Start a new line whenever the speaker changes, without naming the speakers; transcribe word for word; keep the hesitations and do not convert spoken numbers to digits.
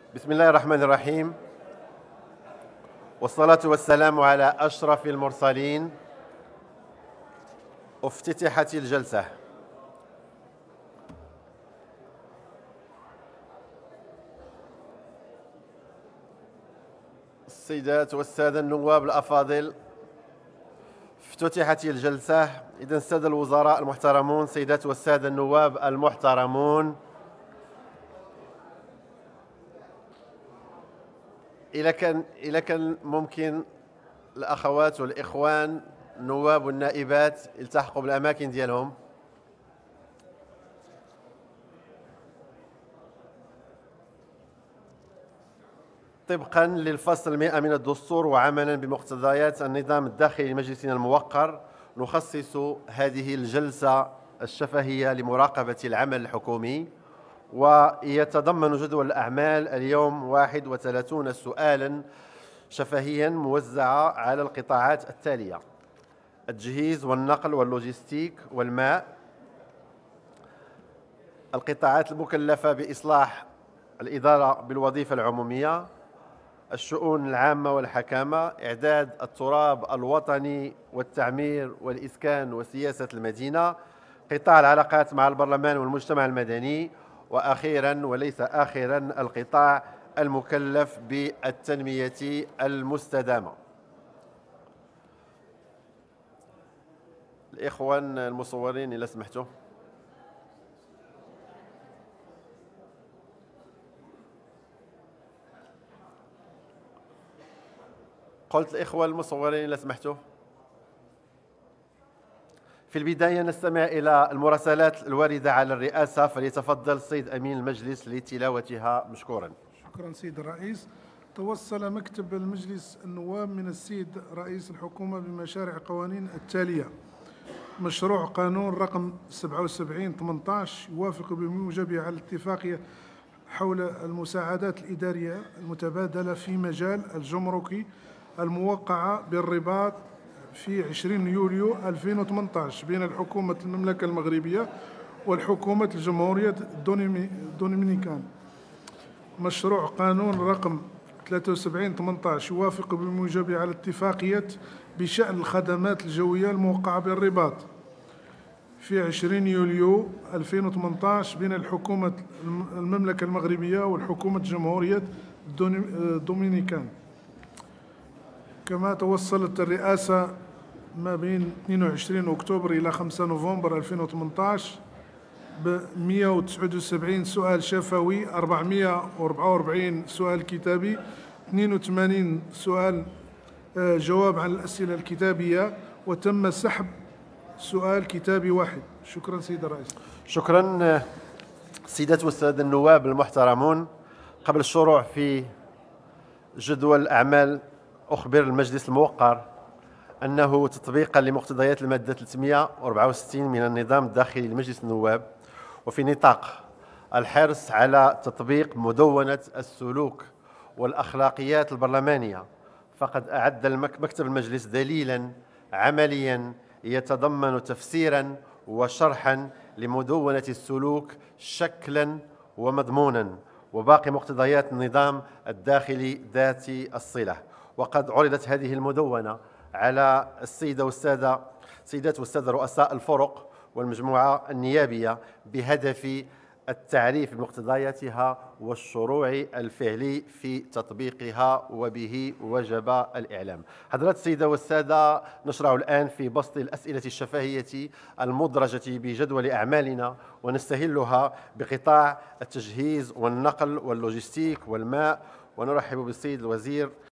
بسم الله الرحمن الرحيم، والصلاة والسلام على أشرف المرسلين. افتتحت الجلسة. السيدات والسادة النواب الأفاضل، افتتحت الجلسة. إذن السادة الوزراء المحترمون، سيدات والسادة النواب المحترمون، إذا كان إذا كان ممكن الأخوات والإخوان النواب والنائبات يلتحقوا بالأماكن ديالهم. طبقا للفصل مئة من الدستور وعملا بمقتضيات النظام الداخلي لمجلسنا الموقر، نخصص هذه الجلسة الشفهية لمراقبة العمل الحكومي، ويتضمن جدول الأعمال اليوم واحد وثلاثين سؤالا شفهيا موزعة على القطاعات التالية: التجهيز والنقل واللوجستيك والماء، القطاعات المكلفة بإصلاح الإدارة بالوظيفة العمومية، الشؤون العامة والحكامة، إعداد التراب الوطني والتعمير والإسكان وسياسة المدينة، قطاع العلاقات مع البرلمان والمجتمع المدني، وأخيرا وليس آخرا القطاع المكلف بالتنمية المستدامة. الإخوان المصورين إذا سمحتوا. قلت الإخوة المصورين إذا سمحتوا. في البداية نستمع إلى المراسلات الواردة على الرئاسة، فليتفضل السيد أمين المجلس لتلاوتها مشكورا.
شكرا سيد الرئيس. توصل مكتب المجلس النواب من السيد رئيس الحكومة بمشاريع قوانين التالية: مشروع قانون رقم سبعة وسبعين ثمانية عشر يوافق بموجبه على الاتفاقية حول المساعدات الإدارية المتبادلة في مجال الجمركي الموقعة بالرباط في عشرين يوليو ألفين وثمانية عشر بين الحكومة المملكة المغربية والحكومة الجمهورية الدومينيكان. مشروع قانون رقم ثلاثة وسبعين ثمانية عشر يوافق بموجبه على اتفاقية بشأن الخدمات الجوية الموقعة بالرباط في عشرين يوليو ألفين وثمانية عشر بين الحكومة المملكة المغربية والحكومة الجمهورية الدومينيكان. كما توصلت الرئاسة ما بين اثنين وعشرين أكتوبر إلى خمسة نوفمبر ألفين وثمانية عشر ب مئة وتسعة وسبعين سؤال شفوي، أربعمئة وأربعة وأربعين سؤال كتابي، اثنين وثمانين سؤال جواب عن الأسئلة الكتابية، وتم سحب سؤال كتابي واحد. شكرا سيد الرئيس.
شكرا سيدات والسادة النواب المحترمون. قبل الشروع في جدول الأعمال أخبر المجلس الموقر أنه تطبيقا لمقتضيات المادة ثلاثمئة وأربعة وستين من النظام الداخلي لمجلس النواب، وفي نطاق الحرص على تطبيق مدونة السلوك والأخلاقيات البرلمانية، فقد أعد مكتب المجلس دليلا عمليا يتضمن تفسيرا وشرحا لمدونة السلوك شكلا ومضمونا وباقي مقتضيات النظام الداخلي ذات الصلة. وقد عرضت هذه المدونة على السيدة والسادة سيدات والسادة رؤساء الفرق والمجموعة النيابية بهدف التعريف بمقتضياتها والشروع الفعلي في تطبيقها، وبه وجب الإعلام. حضرات السيدة والسادة، نشرع الآن في بسط الأسئلة الشفهية المدرجة بجدول أعمالنا، ونستهلها بقطاع التجهيز والنقل واللوجستيك والماء، ونرحب بالسيد الوزير